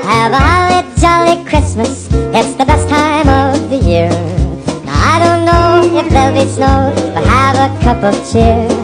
Have a holly jolly Christmas, it's the best time of the year. Now I don't know if there'll be snow, but have a cup of cheer.